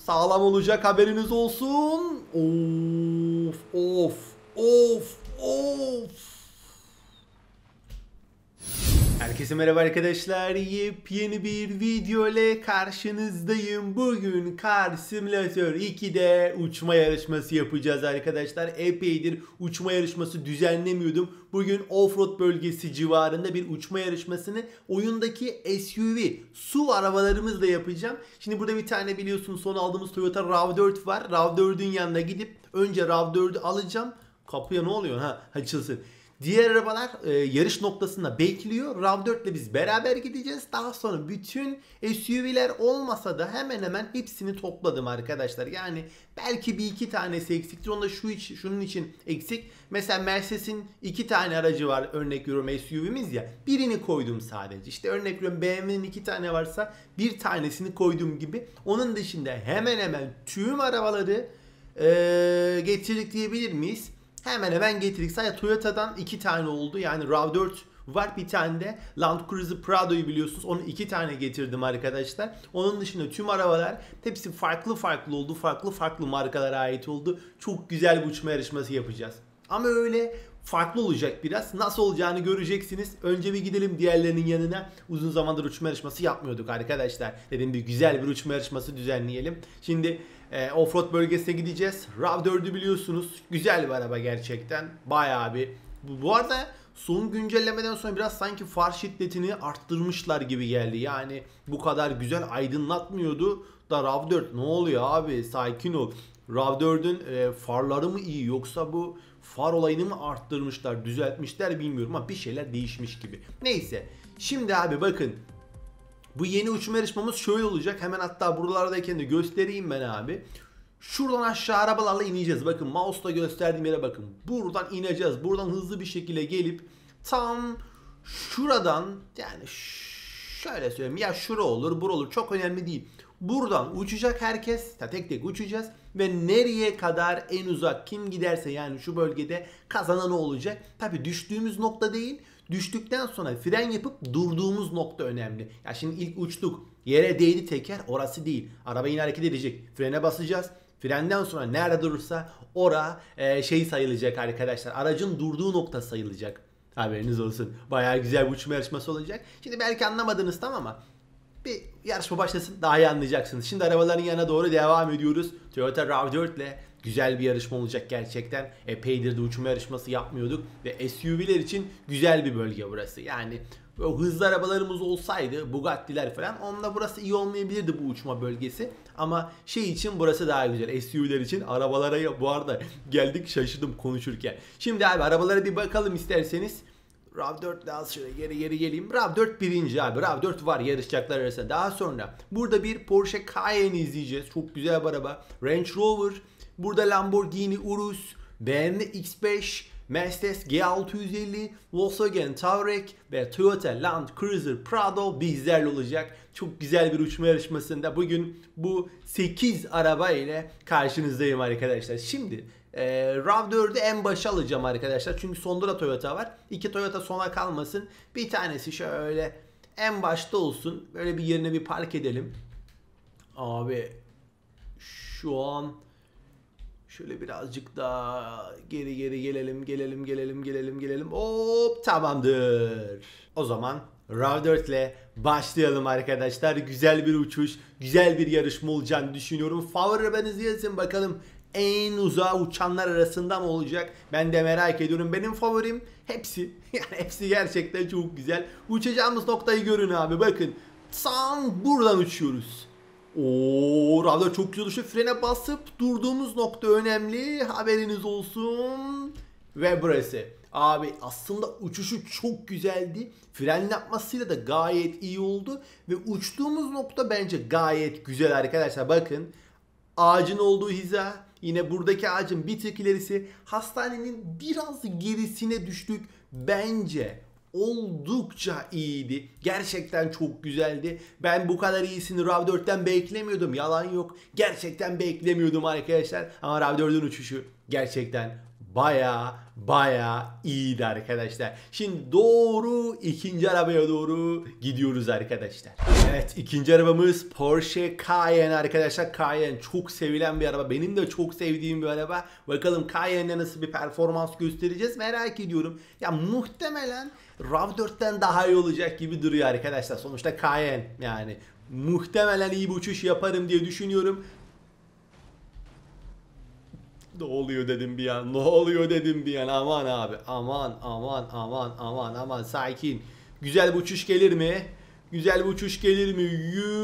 Sağlam olacak, haberiniz olsun. Of of of of. Herkese merhaba arkadaşlar. Yepyeni bir video ile karşınızdayım. Bugün Car Simulator 2'de uçma yarışması yapacağız arkadaşlar. Epeydir uçma yarışması düzenlemiyordum. Bugün offroad bölgesi civarında bir uçma yarışmasını oyundaki SUV SUV arabalarımızla yapacağım. Şimdi burada bir tane biliyorsunuz son aldığımız Toyota RAV4 var. RAV4'ün yanına gidip önce RAV4'ü alacağım. Kapıya ne oluyor? Ha, açılsın. Diğer arabalar yarış noktasında bekliyor. RAV4 ile biz beraber gideceğiz. Daha sonra bütün SUV'ler olmasa da hemen hemen hepsini topladım arkadaşlar. Yani belki bir iki tanesi eksiktir. Onda şunun için eksik. Mesela Mercedes'in iki tane aracı var. Örnek veriyorum SUV'miz ya. Birini koydum sadece. İşte örnek veriyorum BMW'nin iki tane varsa bir tanesini koyduğum gibi. Onun dışında hemen hemen tüm arabaları getirdik diyebilir miyiz? Hemen hemen getirdik. Sadece Toyota'dan 2 tane oldu. Yani RAV4 var, bir tane de Land Cruiser Prado'yu biliyorsunuz. Onu 2 tane getirdim arkadaşlar. Onun dışında tüm arabalar hepsi farklı oldu. Farklı markalara ait oldu. Çok güzel bir uçma yarışması yapacağız. Ama öyle farklı olacak biraz. Nasıl olacağını göreceksiniz. Önce bir gidelim diğerlerinin yanına. Uzun zamandır uçma yarışması yapmıyorduk arkadaşlar. Dedim bir güzel bir uçma yarışması düzenleyelim. Şimdi offroad bölgesine gideceğiz. RAV4'ü biliyorsunuz. Güzel bir araba gerçekten. Bayağı bir. Bu arada son güncellemeden sonra biraz sanki far şiddetini arttırmışlar gibi geldi. Yani bu kadar güzel aydınlatmıyordu da RAV4 ne oluyor abi, sakin ol. RAV4'ün farları mı iyi yoksa bu far olayını mı arttırmışlar, düzeltmişler bilmiyorum ama bir şeyler değişmiş gibi. Neyse. Şimdi abi bakın. Bu yeni uçma yarışmamız şöyle olacak. Hemen hatta buralardayken de göstereyim ben abi. Şuradan aşağı arabalarla ineceğiz. Bakın mouse'la gösterdiğim yere bakın. Buradan ineceğiz. Buradan hızlı bir şekilde gelip tam şuradan, yani şöyle söyleyeyim, ya şura olur, bura olur, çok önemli değil. Buradan uçacak herkes. Tek tek uçacağız ve nereye kadar en uzak kim giderse yani şu bölgede kazanan olacak. Tabi düştüğümüz nokta değil. Düştükten sonra fren yapıp durduğumuz nokta önemli. Ya şimdi ilk uçtuk. Yere değdi teker, orası değil. Araba yine hareket edecek. Frene basacağız. Frenden sonra nerede durursa sayılacak arkadaşlar. Aracın durduğu nokta sayılacak. Haberiniz olsun. Bayağı güzel bir uçma yarışması olacak. Şimdi belki anlamadınız tam ama bir yarışma başlasın daha iyi anlayacaksınız. Şimdi arabaların yanına doğru devam ediyoruz. Toyota RAV4 ile güzel bir yarışma olacak gerçekten. Epeydir de uçma yarışması yapmıyorduk. Ve SUV'ler için güzel bir bölge burası. Yani o hızlı arabalarımız olsaydı, Bugatti'ler falan, onunla burası iyi olmayabilirdi bu uçma bölgesi. Ama için burası daha güzel. SUV'ler için arabalara bu arada geldik, şaşırdım konuşurken. Şimdi abi arabalara bir bakalım isterseniz. RAV4 daha şöyle geri geleyim. RAV4 birinci abi. RAV4 var yarışacaklar arasında. Daha sonra burada bir Porsche Cayenne izleyeceğiz. Çok güzel bir araba. Range Rover. Burada Lamborghini Urus. BMW X5. Mercedes G650. Volkswagen Touareg ve Toyota Land Cruiser Prado bizlerle olacak. Çok güzel bir uçma yarışmasında bugün bu 8 araba ile karşınızdayım arkadaşlar. Şimdi RAV4'ü en başa alacağım arkadaşlar. Çünkü sonda da Toyota var. İki Toyota sona kalmasın. Bir tanesi şöyle en başta olsun. Böyle bir yerine bir park edelim. Abi şu an şöyle birazcık daha geri gelelim. Hop, tamamdır. O zaman RAV4 ile başlayalım arkadaşlar. Güzel bir uçuş, güzel bir yarışma olacağını düşünüyorum. Favori arabanızı yazın bakalım. En uzağa uçanlar arasında mı olacak? Ben de merak ediyorum. Benim favorim hepsi. Yani hepsi gerçekten çok güzel. Uçacağımız noktayı görün abi. Bakın. Tam buradan uçuyoruz. Oo, radar çok güzel uçuyor. Frene basıp durduğumuz nokta önemli. Haberiniz olsun. Ve burası. Abi aslında uçuşu çok güzeldi. Fren yapmasıyla da gayet iyi oldu. Ve uçtuğumuz nokta bence gayet güzel arkadaşlar. Bakın. Ağacın olduğu hiza, yine buradaki ağacın bir tık ilerisi, hastanenin biraz gerisine düştük. Bence oldukça iyiydi. Gerçekten çok güzeldi. Ben bu kadar iyisini RAV4'ten beklemiyordum. Yalan yok. Gerçekten beklemiyordum arkadaşlar. Ama RAV4'ün uçuşu gerçekten baya iyiydi arkadaşlar. Şimdi doğru ikinci arabaya doğru gidiyoruz arkadaşlar. Evet, ikinci arabamız Porsche Cayenne arkadaşlar. Cayenne çok sevilen bir araba. Benim de çok sevdiğim bir araba. Bakalım Cayenne'de nasıl bir performans göstereceğiz merak ediyorum. Ya muhtemelen RAV4'ten daha iyi olacak gibi duruyor arkadaşlar. Sonuçta Cayenne yani. Muhtemelen iyi bir uçuş yaparım diye düşünüyorum. Ne oluyor dedim bir an. Ne oluyor dedim bir an. Aman abi. Aman sakin. Güzel bir uçuş gelir mi? Güzel bir uçuş gelir mi?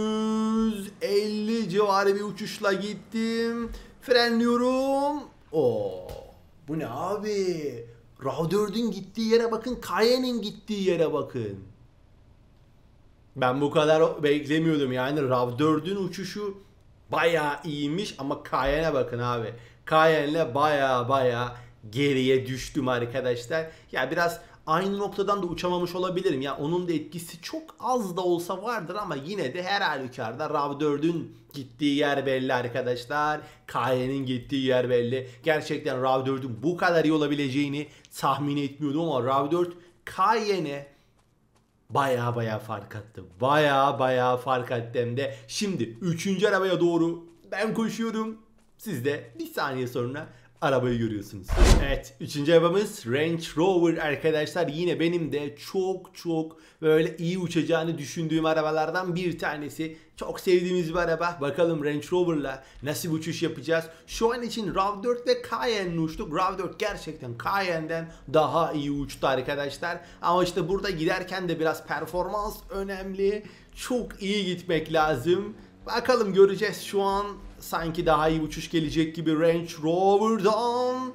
150 civarı bir uçuşla gittim. Frenliyorum. Oo. Bu ne abi? RAV4'ün gittiği yere bakın. Cayenne'in gittiği yere bakın. Ben bu kadar beklemiyordum. Yani RAV4'ün uçuşu bayağı iyiymiş ama Cayenne'e bakın abi. Cayenne'le bayağı geriye düştüm arkadaşlar. Ya biraz aynı noktadan da uçamamış olabilirim. Ya onun da etkisi çok az da olsa vardır ama yine de her halükarda RAV4'ün gittiği yer belli arkadaşlar. Cayenne'in gittiği yer belli. Gerçekten RAV4'ün bu kadar iyi olabileceğini tahmin etmiyordum ama RAV4 Cayenne'e baya fark attı. Baya fark attı hem de. Şimdi 3. arabaya doğru ben koşuyorum. Siz de bir saniye sonra arabayı görüyorsunuz. Evet, 3. arabamız Range Rover arkadaşlar. Yine benim de çok böyle iyi uçacağını düşündüğüm arabalardan bir tanesi. Çok sevdiğimiz bir araba. Bakalım Range Rover'la nasıl bir uçuş yapacağız. Şu an için RAV4 ve Cayenne'le uçtuk. RAV4 gerçekten Cayenne'den daha iyi uçtu arkadaşlar. Ama işte burada giderken de biraz performans önemli. Çok iyi gitmek lazım. Bakalım göreceğiz. Şu an sanki daha iyi uçuş gelecek gibi Range Rover'dan.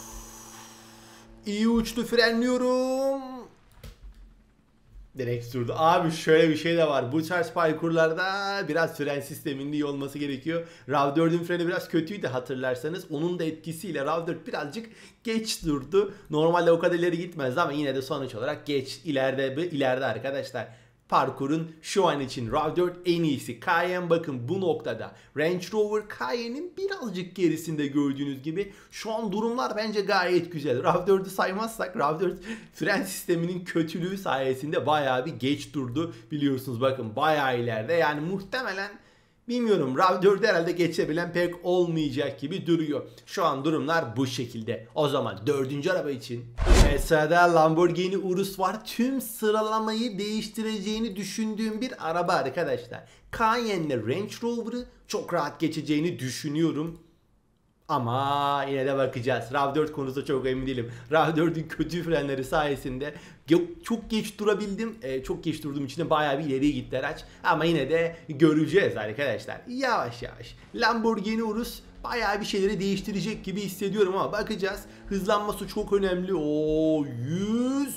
İyi uçtu, frenliyorum. Direkt sürdü. Abi şöyle bir şey de var. Bu tarz parkurlarda biraz fren sisteminin iyi olması gerekiyor. RAV4'ün freni biraz kötüydü hatırlarsanız. Onun da etkisiyle RAV4 birazcık geç durdu. Normalde o kadar ileri gitmezdi ama yine de sonuç olarak geç ileride arkadaşlar. Parkurun şu an için RAV4 en iyisi. Cayenne bakın bu noktada. Range Rover Cayenne'in birazcık gerisinde gördüğünüz gibi. Şu an durumlar bence gayet güzel. RAV4'ü saymazsak RAV4 fren sisteminin kötülüğü sayesinde bayağı bir geç durdu. Biliyorsunuz bakın bayağı ileride. Yani muhtemelen bilmiyorum RAV4'ü herhalde geçebilen pek olmayacak gibi duruyor. Şu an durumlar bu şekilde. O zaman 4. araba için sırada Lamborghini Urus var. Tüm sıralamayı değiştireceğini düşündüğüm bir araba arkadaşlar. Cayenne'le Range Rover'ı çok rahat geçeceğini düşünüyorum. Ama yine de bakacağız. RAV4 konusunda çok emin değilim. RAV4'ün kötü frenleri sayesinde çok geç durabildim. Çok geç durduğum için de bayağı bir ileriye gitti araç. Ama yine de göreceğiz arkadaşlar. Yavaş. Lamborghini Urus bayağı bir şeyleri değiştirecek gibi hissediyorum ama bakacağız. Hızlanması çok önemli. O 100.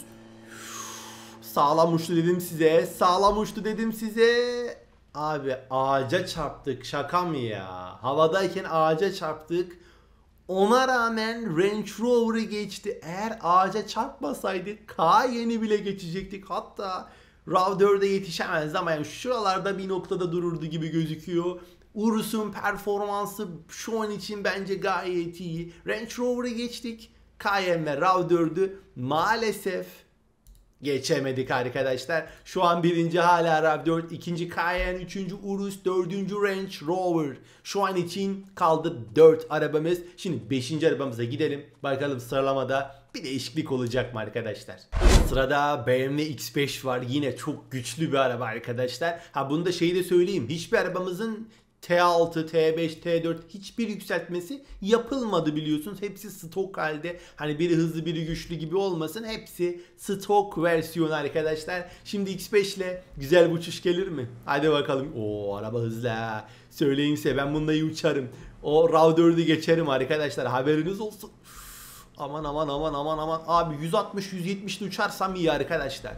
Sağlam uçtu dedim size. Abi ağaca çarptık. Şaka mı ya? Havadayken ağaca çarptık. Ona rağmen Range Rover'ı geçti. Eğer ağaca çarpmasaydı Cayenne'i bile geçecektik. Hatta RAV4'e yetişemezdi ama yani şuralarda bir noktada dururdu gibi gözüküyor. Urus'un performansı şu an için bence gayet iyi. Range Rover'ı geçtik. Cayenne ve RAV4'ü maalesef geçemedik arkadaşlar. Şu an birinci hala RAV4, ikinci Cayenne, üçüncü Urus, dördüncü Range Rover. Şu an için kaldı 4 arabamız. Şimdi 5. arabamıza gidelim. Bakalım sıralamada bir değişiklik olacak mı arkadaşlar? Sırada BMW X5 var. Yine çok güçlü bir araba arkadaşlar. Ha bunu da şeyi de söyleyeyim. Hiçbir arabamızın T6, T5, T4 hiçbir yükseltmesi yapılmadı biliyorsunuz. Hepsi stok halde. Hani biri hızlı biri güçlü gibi olmasın. Hepsi stok versiyonu arkadaşlar. Şimdi X5 ile güzel bir uçuş gelir mi? Hadi bakalım. Oo araba hızlı ha. Söyleyeyim size ben bunda iyi uçarım. O RAV4'ü geçerim arkadaşlar. Haberiniz olsun. Aman. Abi 160-170'de uçarsam iyi arkadaşlar.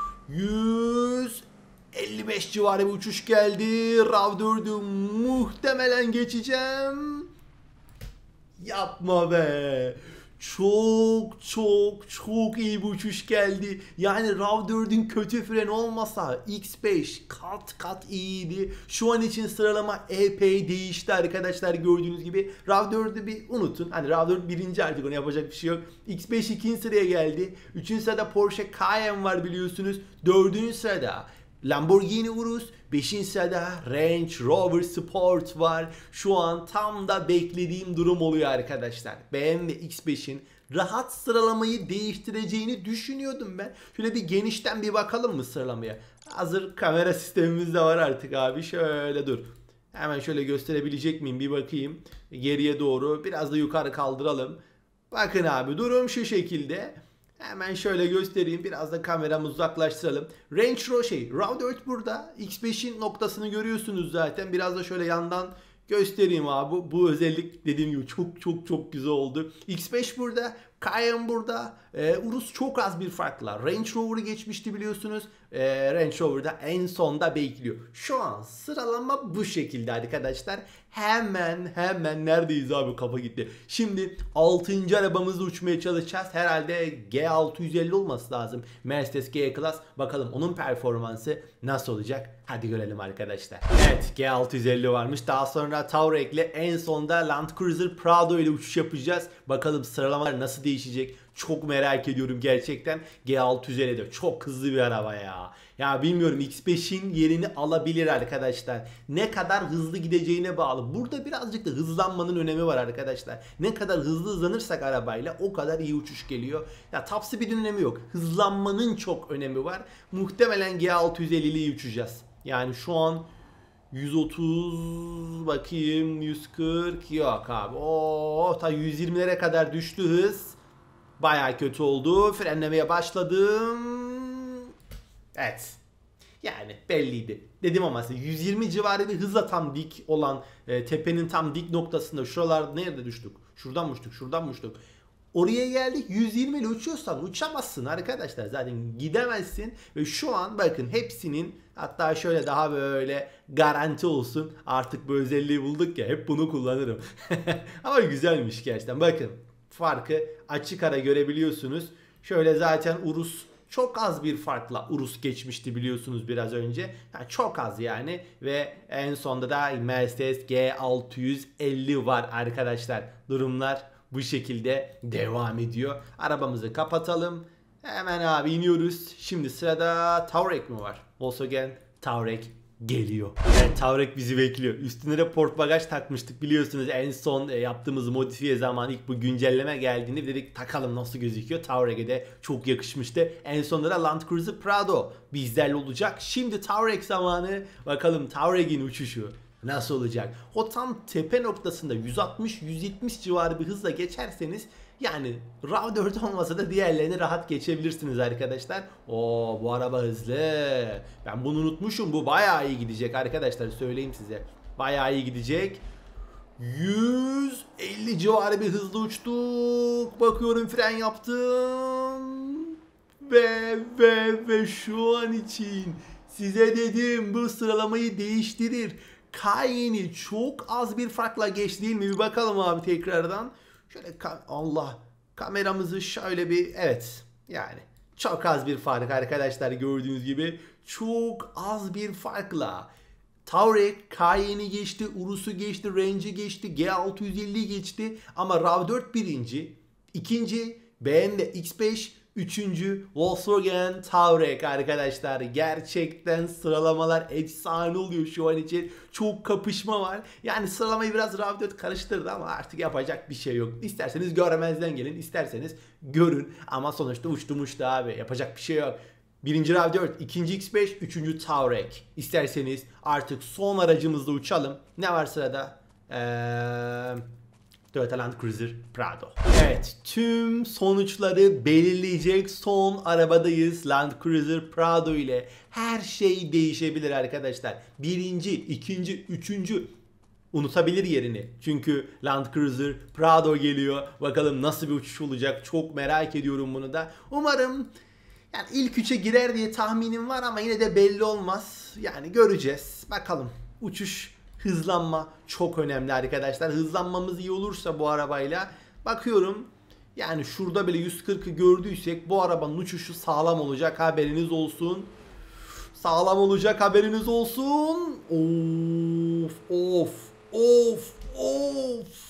155 civarı bir uçuş geldi. RAV4'ü muhtemelen geçeceğim. Yapma be. çok iyi bir uçuş geldi. Yani RAV4'ün kötü freni olmasa X5 kat iyiydi. Şu an için sıralama epey değişti arkadaşlar, gördüğünüz gibi. RAV4'ü bir unutun. Hani RAV4 birinci, artık ona yapacak bir şey yok. X5 ikinci sıraya geldi. Üçüncü sırada Porsche Cayenne var biliyorsunuz. Dördüncü sırada Lamborghini Urus, 5. sırada Range Rover Sport var. Şu an tam da beklediğim durum oluyor arkadaşlar. BMW X5'in rahat sıralamayı değiştireceğini düşünüyordum ben. Şöyle bir genişten bir bakalım mı sıralamaya? Hazır kamera sistemimiz de var artık abi. Şöyle dur. Hemen şöyle gösterebilecek miyim bir bakayım. Geriye doğru biraz da yukarı kaldıralım. Bakın abi, durum şu şekilde. Hemen şöyle göstereyim. Biraz da kameramızı uzaklaştıralım. Range Rover RAV4 burada. X5'in noktasını görüyorsunuz zaten. Biraz da şöyle yandan göstereyim abi. Bu özellik dediğim gibi çok güzel oldu. X5 burada. Cayenne burada. Urus çok az bir farkla Range Rover'ı geçmişti biliyorsunuz. Range Rover'da en sonda bekliyor. Şu an sıralama bu şekilde arkadaşlar. Hemen neredeyiz abi, kafa gitti. Şimdi 6. arabamızla uçmaya çalışacağız. Herhalde G650 olması lazım. Mercedes G-Class. Bakalım onun performansı nasıl olacak? Hadi görelim arkadaşlar. Evet, G650 varmış. Daha sonra Touareg'le, en sonda Land Cruiser Prado ile uçuş yapacağız. Bakalım sıralamalar nasıl değişecek? Çok merak ediyorum gerçekten. G650 de çok hızlı bir araba ya. Ya bilmiyorum, X5'in yerini alabilir arkadaşlar. Ne kadar hızlı gideceğine bağlı. Burada birazcık da hızlanmanın önemi var arkadaşlar. Ne kadar hızlı hızlanırsak arabayla o kadar iyi uçuş geliyor. Ya top speed'in önemi yok. Hızlanmanın çok önemi var. Muhtemelen G650 ile uçacağız. Yani şu an 130 bakayım, 140 yok abi. Ta 120'lere kadar düştü hız. Bayağı kötü oldu. Frenlemeye başladım. Evet. Yani belliydi. Dedim ama size 120 civarı bir hızla tam dik olan tepenin tam dik noktasında, şuralarda nerede düştük? Şuradan mı uçtuk? Şuradan mı uçtuk? Oraya geldik. 120 ile uçuyorsan uçamazsın arkadaşlar. Zaten gidemezsin. Ve şu an bakın hepsinin, hatta şöyle daha böyle garanti olsun. Artık bu özelliği bulduk ya, hep bunu kullanırım. Ama güzelmiş gerçekten. Bakın farkı açık ara görebiliyorsunuz. Şöyle zaten Urus çok az bir farkla Urus geçmişti biliyorsunuz biraz önce. Yani çok az yani. Ve en sonda da Mercedes G650 var arkadaşlar. Durumlar bu şekilde devam ediyor. Arabamızı kapatalım. Hemen abi iniyoruz. Şimdi sırada Touareg mi var? Volkswagen Touareg geliyor. Evet, Touareg bizi bekliyor. Üstüne de port bagaj takmıştık biliyorsunuz. En son yaptığımız modifiye zamanı, ilk bu güncelleme geldiğinde dedik takalım nasıl gözüküyor. Touareg'e de çok yakışmıştı. En sonunda da Land Cruiser Prado bizlerle olacak. Şimdi Touareg zamanı. Bakalım Touareg'in uçuşu nasıl olacak? O tam tepe noktasında 160-170 civarı bir hızla geçerseniz, yani RAV4 olmasa da diğerlerini rahat geçebilirsiniz arkadaşlar. Bu araba hızlı. Ben bunu unutmuşum. Bu bayağı iyi gidecek arkadaşlar, söyleyeyim size. Bayağı iyi gidecek. 150 civarı bir hızla uçtuk. Bakıyorum fren yaptım. Ve şu an için size dedim, bu sıralamayı değiştirir. Cayenne'i çok az bir farkla geçti değil mi? Bir bakalım abi tekrardan. Şöyle kameramızı şöyle bir, evet yani çok az bir fark arkadaşlar, gördüğünüz gibi çok az bir farkla Touareg Cayenne'i geçti, Urus'u geçti, Range'i geçti, G650'yi geçti ama RAV4 birinci, ikinci BMW X5, üçüncü Volkswagen Touareg arkadaşlar. Gerçekten sıralamalar efsane oluyor şu an için. Çok kapışma var. Yani sıralamayı biraz RAV4 karıştırdı ama artık yapacak bir şey yok. İsterseniz görmezden gelin, isterseniz görün. Ama sonuçta uçtu abi. Yapacak bir şey yok. Birinci RAV4, ikinci X5, üçüncü Touareg. İsterseniz artık son aracımızla uçalım. Ne var sırada? Toyota Land Cruiser Prado. Evet, tüm sonuçları belirleyecek son arabadayız. Land Cruiser Prado ile her şey değişebilir arkadaşlar. Birinci, ikinci, üçüncü unutabilir yerini. Çünkü Land Cruiser Prado geliyor. Bakalım nasıl bir uçuş olacak. Çok merak ediyorum bunu da. Umarım yani ilk üçe girer diye tahminim var ama yine de belli olmaz. Yani göreceğiz. Bakalım. Uçuş, hızlanma çok önemli arkadaşlar. Hızlanmamız iyi olursa bu arabayla, bakıyorum Yani şurada bile 140'ı gördüysek bu arabanın uçuşu sağlam olacak, haberiniz olsun. Sağlam olacak, haberiniz olsun. Of of of of.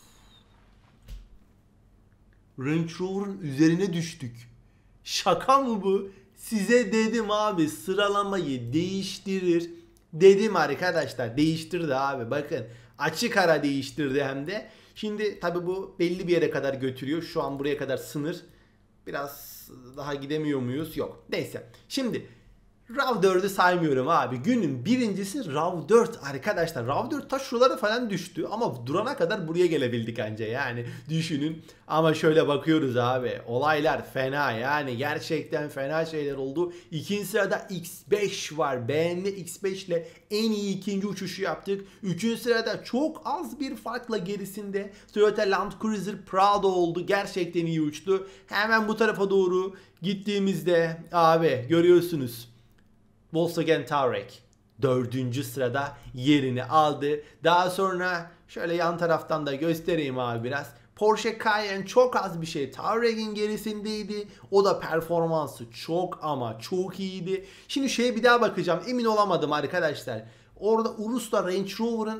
Range Rover'ın üzerine düştük. Şaka mı bu? Size dedim abi, sıralamayı değiştirir. Dedim arkadaşlar, değiştirdi abi, bakın. Açık ara değiştirdi hem de. Şimdi tabi bu belli bir yere kadar götürüyor. Şu an buraya kadar sınır. Biraz daha gidemiyor muyuz? Yok. Neyse. Şimdi RAV4'ü saymıyorum abi. Günün birincisi RAV4 arkadaşlar. RAV4 ta şuralara falan düştü ama durana kadar buraya gelebildik anca, yani düşünün. Ama şöyle bakıyoruz abi, olaylar fena, yani gerçekten fena şeyler oldu. İkinci sırada X5 var. BMW X5 ile en iyi ikinci uçuşu yaptık. Üçüncü sırada çok az bir farkla gerisinde Toyota Land Cruiser Prado oldu. Gerçekten iyi uçtu. Hemen bu tarafa doğru gittiğimizde abi görüyorsunuz, Volkswagen Touareg 4. sırada yerini aldı. Daha sonra şöyle yan taraftan da göstereyim abi biraz. Porsche Cayenne çok az bir şey Touareg'in gerisindeydi. O da performansı çok ama çok iyiydi. Şimdi şeye bir daha bakacağım. Emin olamadım arkadaşlar. Orada Urus'la Range Rover'ın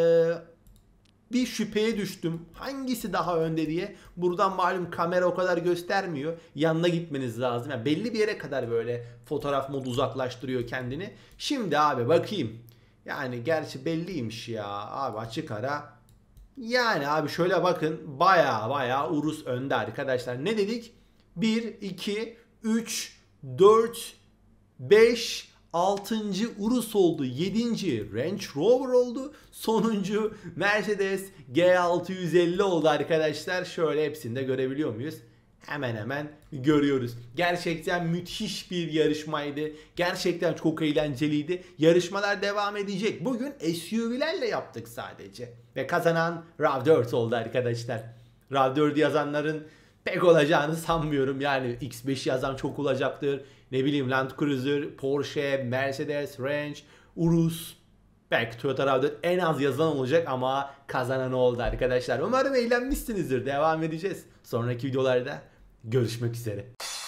bir şüpheye düştüm. Hangisi daha önde diye. Buradan malum kamera o kadar göstermiyor. Yanına gitmeniz lazım. Yani belli bir yere kadar böyle fotoğraf modu uzaklaştırıyor kendini. Şimdi abi bakayım. Yani gerçi belliymiş ya. Abi açık ara. Yani abi şöyle bakın. Baya Urus önde arkadaşlar. Ne dedik? 1, 2, 3, 4, 5... 6. Urus oldu. 7. Range Rover oldu. Sonuncu Mercedes G650 oldu arkadaşlar. Şöyle hepsini de görebiliyor muyuz? Hemen hemen görüyoruz. Gerçekten müthiş bir yarışmaydı. Gerçekten çok eğlenceliydi. Yarışmalar devam edecek. Bugün SUV'lerle yaptık sadece. Ve kazanan RAV4 oldu arkadaşlar. RAV4 yazanların pek olacağını sanmıyorum. Yani X5 yazan çok olacaktır. Ne bileyim Land Cruiser, Porsche, Mercedes, Range, Urus. Belki Toyota RAV4 en az yazan olacak ama kazanan oldu arkadaşlar. Umarım eğlenmişsinizdir. Devam edeceğiz. Sonraki videolarda görüşmek üzere.